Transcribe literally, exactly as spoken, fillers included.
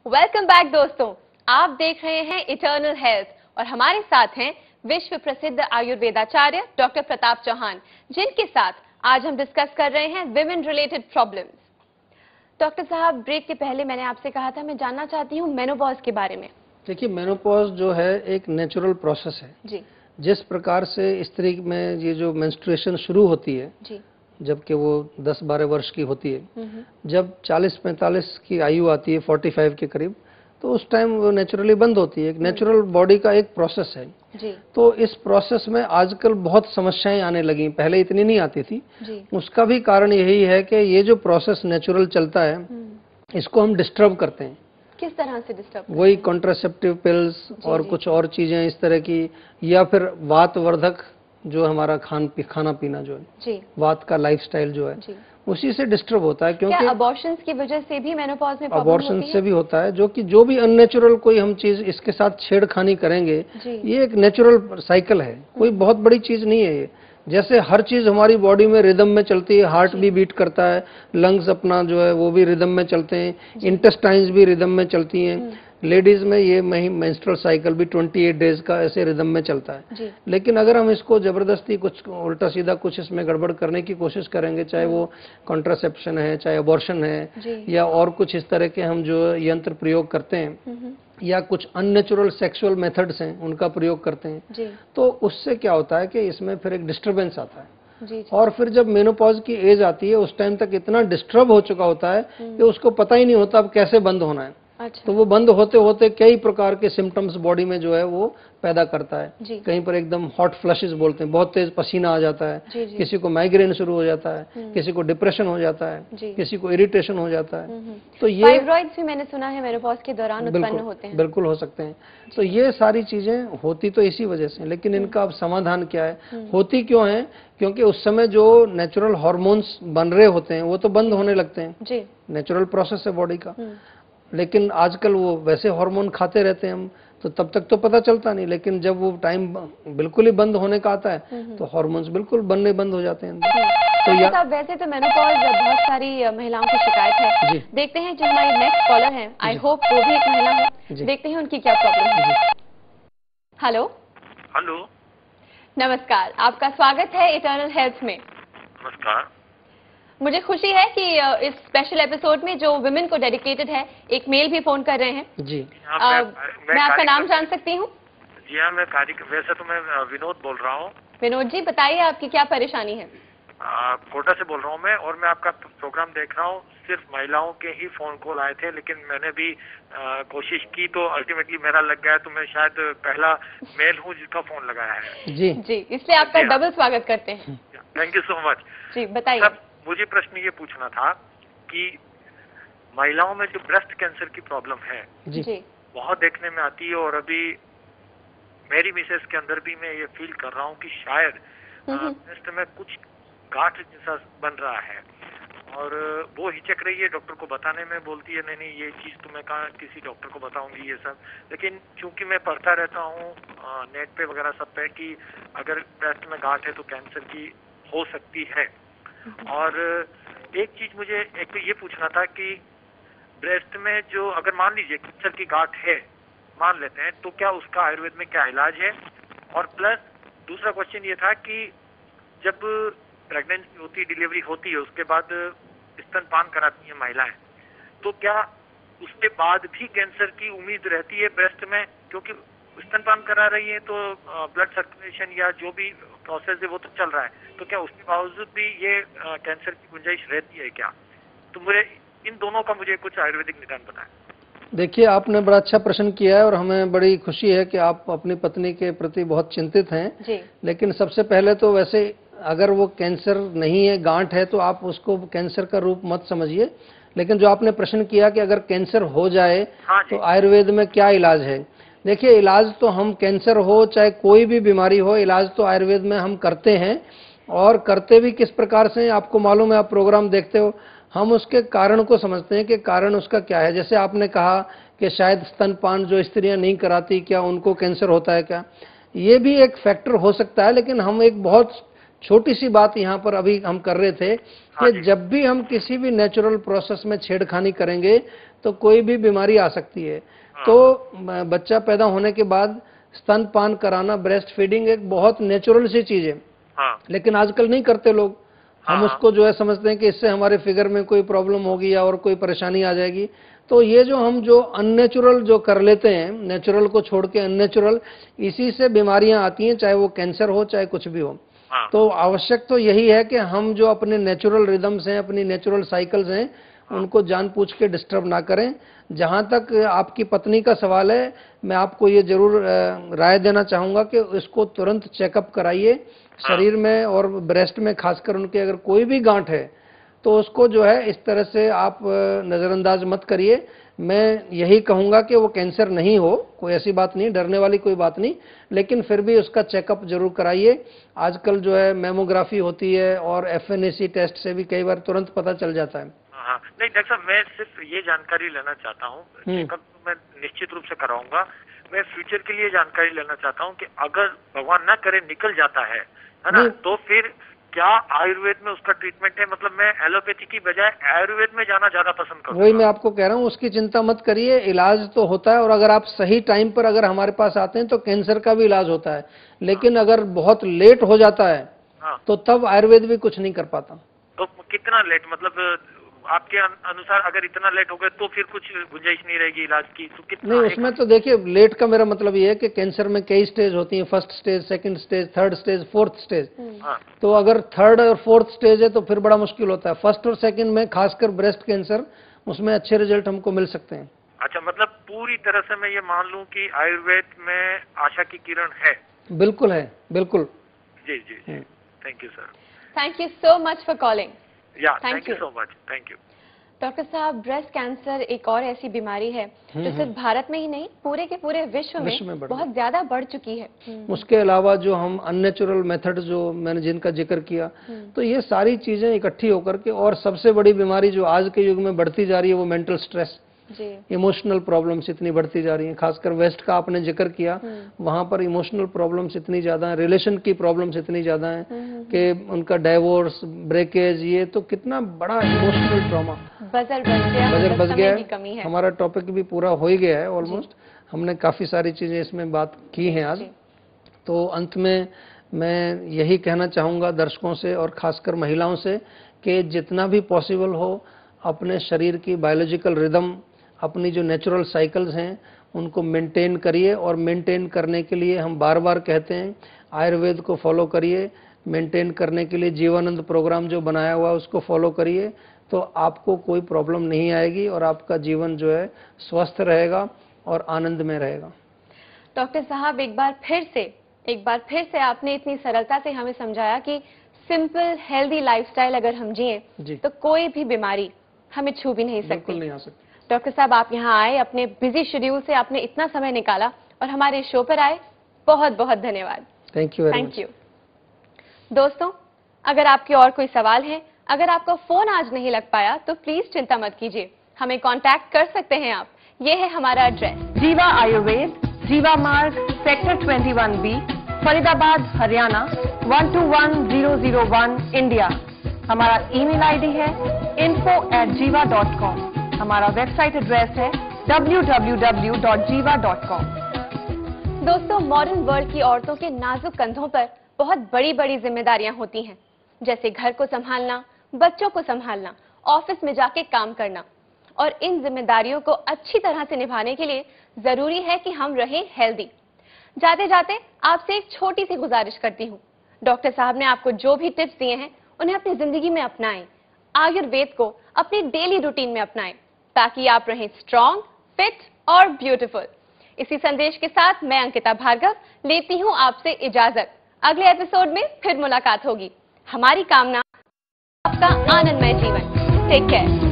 Welcome back दोस्तों, आप देख रहे हैं इटर्नल हेल्थ और हमारे साथ हैं विश्व प्रसिद्ध आयुर्वेदाचार्य डॉक्टर प्रताप चौहान, जिनके साथ आज हम डिस्कस कर रहे हैं विमेन रिलेटेड प्रॉब्लम्स। डॉक्टर साहब, ब्रेक के पहले मैंने आपसे कहा था मैं जानना चाहती हूँ मेनोपॉज के बारे में। देखिए, मेनोपॉज जो है एक नेचुरल प्रोसेस है जी। जिस प्रकार से स्त्री में ये जो मेंस्ट्रुएशन शुरू होती है जी। जबकि वो दस बारह वर्ष की होती है, जब चालीस पैंतालीस की आयु आती है पैंतालीस के करीब, तो उस टाइम वो नेचुरली बंद होती है। एक नेचुरल बॉडी का एक प्रोसेस है। जी। तो इस प्रोसेस में आजकल बहुत समस्याएं आने लगी, पहले इतनी नहीं आती थी। जी। उसका भी कारण यही है कि ये जो प्रोसेस नेचुरल चलता है इसको हम डिस्टर्ब करते हैं। किस तरह से डिस्टर्ब? वही कॉन्ट्रासेप्टिव पिल्स और कुछ और चीजें इस तरह की, या फिर वातवर्धक जो हमारा खान पी, खाना पीना जो है जी। वात का लाइफस्टाइल जो है जी। उसी से डिस्टर्ब होता है। क्योंकि अबॉर्शंस की वजह से भी मेनोपॉज में प्रॉब्लम अबॉर्शन होती है? से भी होता है, जो कि जो भी अननेचुरल कोई हम चीज इसके साथ छेड़खानी करेंगे, ये एक नेचुरल साइकिल है, कोई बहुत बड़ी चीज नहीं है ये। जैसे हर चीज हमारी बॉडी में रिदम में चलती है, हार्ट भी बीट करता है, लंग्स अपना जो है वो भी रिदम में चलते हैं, इंटेस्टाइन्स भी रिदम में चलती हैं। लेडीज में ये मेंस्ट्रुअल साइकिल भी अट्ठाईस डेज का ऐसे रिदम में चलता है। लेकिन अगर हम इसको जबरदस्ती कुछ उल्टा सीधा कुछ इसमें गड़बड़ करने की कोशिश करेंगे, चाहे वो कॉन्ट्रासेप्शन है, चाहे अबॉर्शन है, या और कुछ इस तरह के हम जो यंत्र प्रयोग करते हैं, या कुछ अननेचुरल सेक्सुअल मेथड्स हैं उनका प्रयोग करते हैं, तो उससे क्या होता है कि इसमें फिर एक डिस्टर्बेंस आता है। जी, जी। और फिर जब मेनोपॉज की एज आती है उस टाइम तक इतना डिस्टर्ब हो चुका होता है कि उसको पता ही नहीं होता अब कैसे बंद होना है। अच्छा। तो वो बंद होते होते कई प्रकार के सिम्टम्स बॉडी में जो है वो पैदा करता है। कहीं पर एकदम हॉट फ्लशेस बोलते हैं, बहुत तेज पसीना आ जाता है। जी, जी। किसी को माइग्रेन शुरू हो जाता है, किसी को डिप्रेशन हो जाता है, किसी को इरिटेशन हो जाता है। तो ये फाइब्रॉइड्स भी मैंने सुना है मेनोपॉज के दौरान उत्पन्न होते हैं। बिल्कुल हो सकते हैं। तो ये सारी चीजें होती तो इसी वजह से, लेकिन इनका अब समाधान क्या है, होती क्यों है? क्योंकि उस समय जो नेचुरल हार्मोन्स बन रहे होते हैं वो तो बंद होने लगते हैं। नेचुरल प्रोसेस है बॉडी का। लेकिन आजकल वो वैसे हार्मोन खाते रहते हैं हम, तो तब तक तो पता चलता नहीं, लेकिन जब वो टाइम बिल्कुल ही बंद होने का आता है तो हार्मोन्स बिल्कुल बनने बंद हो जाते हैं। तो या वैसे तो मेनोपॉज बहुत सारी महिलाओं की शिकायत है। देखते हैं जो हमारी नेक्स्ट कॉलर है, आई होप वो भी एक महिला हो। देखते हैं उनकी क्या प्रॉब्लम है। हेलो। हेलो, नमस्कार, आपका स्वागत है इटर्नल हेल्थ में। नमस्कार। मुझे खुशी है कि इस स्पेशल एपिसोड में जो विमेन को डेडिकेटेड है, एक मेल भी फोन कर रहे हैं। जी। आ, मैं, मैं, मैं आपका नाम जान सकती हूँ? जी हाँ, मैं कार्य वैसे तो मैं विनोद बोल रहा हूँ। विनोद जी, बताइए आपकी क्या परेशानी है? आ, कोटा से बोल रहा हूँ मैं, और मैं आपका प्रोग्राम देख रहा हूँ। सिर्फ महिलाओं के ही फोन कॉल आए थे, लेकिन मैंने भी आ, कोशिश की तो अल्टीमेटली मेरा लग गया, तो मैं शायद पहला मेल हूँ जिसका फोन लगाया है। जी जी, इसलिए आपका डबल स्वागत करते हैं। Thank you so much. जी, बताइए। मुझे प्रश्न ये पूछना था कि महिलाओं में जो ब्रेस्ट कैंसर की प्रॉब्लम है जी, बहुत देखने में आती है, और अभी मेरी मिसेस के अंदर भी मैं ये फील कर रहा हूँ कि शायद ब्रेस्ट में कुछ गांठ जैसा बन रहा है, और वो हिचक रही है डॉक्टर को बताने में, बोलती है नहीं नहीं ये चीज तो मैं कहाँ किसी डॉक्टर को बताऊंगी ये सब। लेकिन चूंकि मैं पढ़ता रहता हूँ नेट पे वगैरह सब पे कि अगर ब्रेस्ट में गांठ है तो कैंसर की हो सकती है। और एक चीज मुझे एक तो ये पूछना था कि ब्रेस्ट में जो अगर मान लीजिए कैंसर की गांठ है, मान लेते हैं, तो क्या उसका आयुर्वेद में क्या इलाज है? और प्लस दूसरा क्वेश्चन ये था कि जब प्रेगनेंसी होती, डिलीवरी होती है, उसके बाद स्तनपान कराती हैं महिलाएं, तो क्या उसके बाद भी कैंसर की उम्मीद रहती है ब्रेस्ट में? क्योंकि स्तनपान करा रही है तो ब्लड सर्कुलेशन या जो भी प्रोसेस है वो तो चल रहा है, तो क्या उसके बावजूद भी ये कैंसर की गुंजाइश रहती है क्या? तो मुझे इन दोनों का मुझे कुछ आयुर्वेदिक निदान बताएं। देखिए, आपने बड़ा अच्छा प्रश्न किया है और हमें बड़ी खुशी है कि आप अपनी पत्नी के प्रति बहुत चिंतित हैं। जी। लेकिन सबसे पहले तो वैसे अगर वो कैंसर नहीं है, गांठ है, तो आप उसको कैंसर का रूप मत समझिए। लेकिन जो आपने प्रश्न किया कि अगर कैंसर हो जाए हाँ तो आयुर्वेद में क्या इलाज है, देखिए इलाज तो हम कैंसर हो चाहे कोई भी बीमारी हो, इलाज तो आयुर्वेद में हम करते हैं, और करते भी किस प्रकार से आपको मालूम है, आप प्रोग्राम देखते हो। हम उसके कारण को समझते हैं कि कारण उसका क्या है। जैसे आपने कहा कि शायद स्तनपान जो स्त्रियां नहीं कराती, क्या उनको कैंसर होता है क्या? ये भी एक फैक्टर हो सकता है, लेकिन हम एक बहुत छोटी सी बात यहाँ पर अभी हम कर रहे थे कि जब भी हम किसी भी नेचुरल प्रोसेस में छेड़खानी करेंगे तो कोई भी बीमारी आ सकती है। तो बच्चा पैदा होने के बाद स्तनपान कराना, ब्रेस्ट फीडिंग एक बहुत नेचुरल सी चीज है, लेकिन आजकल नहीं करते लोग। हम उसको जो है समझते हैं कि इससे हमारे फिगर में कोई प्रॉब्लम होगी या और कोई परेशानी आ जाएगी। तो ये जो हम जो अननेचुरल जो कर लेते हैं, नेचुरल को छोड़ के अननेचुरल, इसी से बीमारियां आती हैं, चाहे वो कैंसर हो चाहे कुछ भी हो। तो आवश्यक तो यही है कि हम जो अपने नेचुरल रिदम्स हैं, अपनी नेचुरल साइकिल्स हैं, उनको जानबूझ के डिस्टर्ब ना करें। जहां तक आपकी पत्नी का सवाल है, मैं आपको ये जरूर राय देना चाहूंगा कि इसको तुरंत चेकअप कराइए शरीर में, और ब्रेस्ट में खासकर उनके अगर कोई भी गांठ है तो उसको जो है इस तरह से आप नजरअंदाज मत करिए। मैं यही कहूंगा कि वो कैंसर नहीं हो, कोई ऐसी बात नहीं, डरने वाली कोई बात नहीं, लेकिन फिर भी उसका चेकअप जरूर कराइए। आजकल जो है मेमोग्राफी होती है और F N A C test से भी कई बार तुरंत पता चल जाता है। हाँ, नहीं डॉक्टर साहब, मैं सिर्फ ये जानकारी लेना चाहता हूँ, चेकअप तो मैं निश्चित रूप से कराऊंगा। मैं फ्यूचर के लिए जानकारी लेना चाहता हूँ कि अगर भगवान ना करे निकल जाता है है ना, तो फिर क्या आयुर्वेद में उसका ट्रीटमेंट है? मतलब मैं एलोपैथी की बजाय आयुर्वेद में जाना ज्यादा पसंद करूंगा। वही मैं आपको कह रहा हूँ, उसकी चिंता मत करिए, इलाज तो होता है। और अगर आप सही टाइम पर अगर हमारे पास आते हैं तो कैंसर का भी इलाज होता है, लेकिन हाँ। अगर बहुत लेट हो जाता है हाँ। तो तब आयुर्वेद भी कुछ नहीं कर पाता। तो कितना लेट, मतलब आपके अनुसार अगर इतना लेट हो गया तो फिर कुछ गुंजाइश नहीं रहेगी इलाज की? तो कितना? नहीं, उसमें तो देखिए, लेट का मेरा मतलब ये है कि कैंसर में कई स्टेज होती हैं, first stage, second stage, third stage, fourth stage. तो अगर थर्ड और फोर्थ स्टेज है तो फिर बड़ा मुश्किल होता है। फर्स्ट और सेकंड में खासकर ब्रेस्ट कैंसर, उसमें अच्छे रिजल्ट हमको मिल सकते हैं। अच्छा, मतलब पूरी तरह से मैं ये मान लूं कि आयुर्वेद में आशा की किरण है? बिल्कुल है, बिल्कुल। जी जी जी, thank you sir. Thank you so much for calling. या thank you so much, thank you. Doctor साहब, ब्रेस्ट कैंसर एक और ऐसी बीमारी है जो सिर्फ भारत में ही नहीं, पूरे के पूरे विश्व में, विश्व में बहुत ज्यादा बढ़ चुकी है। उसके अलावा जो हम अननेचुरल मेथड जो मैंने जिनका जिक्र किया, तो ये सारी चीजें इकट्ठी होकर के, और सबसे बड़ी बीमारी जो आज के युग में बढ़ती जा रही है वो मेंटल स्ट्रेस, इमोशनल प्रॉब्लम्स इतनी बढ़ती जा रही हैं। खासकर वेस्ट का आपने जिक्र किया, वहां पर इमोशनल प्रॉब्लम्स इतनी ज्यादा हैं, रिलेशन की प्रॉब्लम्स इतनी ज्यादा हैं कि उनका डाइवोर्स, ब्रेकेज, ये तो कितना बड़ा इमोशनल ट्रॉमा बजर बज गया, बजर बज गया है। हमारा टॉपिक भी पूरा हो ही गया है ऑलमोस्ट। हमने काफी सारी चीजें इसमें बात की हैं आज। तो अंत में मैं यही कहना चाहूंगा दर्शकों से और खासकर महिलाओं से कि जितना भी पॉसिबल हो अपने शरीर की बायोलॉजिकल रिदम, अपनी जो नेचुरल साइकिल्स हैं उनको मेंटेन करिए। और मेंटेन करने के लिए हम बार बार कहते हैं आयुर्वेद को फॉलो करिए। मेंटेन करने के लिए जीवानंद प्रोग्राम जो बनाया हुआ है उसको फॉलो करिए, तो आपको कोई प्रॉब्लम नहीं आएगी और आपका जीवन जो है स्वस्थ रहेगा और आनंद में रहेगा। डॉक्टर साहब, एक बार फिर से एक बार फिर से आपने इतनी सरलता से हमें समझाया कि सिंपल हेल्दी लाइफस्टाइल अगर हम जिए तो कोई भी बीमारी हमें छू भी नहीं सकती। बिल्कुल नहीं आ सकती। डॉक्टर साहब, आप यहाँ आए, अपने बिजी शेड्यूल से आपने इतना समय निकाला और हमारे शो पर आए, बहुत बहुत धन्यवाद। Thank you thank you. दोस्तों, अगर आपके और कोई सवाल है, अगर आपका फोन आज नहीं लग पाया तो प्लीज चिंता मत कीजिए, हमें कांटेक्ट कर सकते हैं आप। ये है हमारा एड्रेस, जीवा आयुर्वेद, जीवा मार्ग, सेक्टर इक्कीस B, Faridabad, Haryana one two one zero zero one, India. हमारा ईमेल आईडी है info at Jiva dot com. हमारा वेबसाइट एड्रेस है W W W dot Jiva dot com. दोस्तों, मॉडर्न वर्ल्ड की औरतों के नाजुक कंधों पर बहुत बड़ी बड़ी जिम्मेदारियां होती हैं, जैसे घर को संभालना, बच्चों को संभालना, ऑफिस में जाके काम करना। और इन जिम्मेदारियों को अच्छी तरह से निभाने के लिए जरूरी है कि हम रहें हेल्दी। जाते जाते आपसे एक छोटी सी गुजारिश करती हूँ, डॉक्टर साहब ने आपको जो भी टिप्स दिए हैं उन्हें अपनी जिंदगी में अपनाएं। आयुर्वेद को अपनी डेली रूटीन में अपनाएं ताकि आप रहें स्ट्रॉन्ग, फिट और ब्यूटीफुल। इसी संदेश के साथ मैं अंकिता भार्गव लेती हूँ आपसे इजाजत। अगले एपिसोड में फिर मुलाकात होगी। हमारी कामना आपका आनंदमय जीवन। Take care.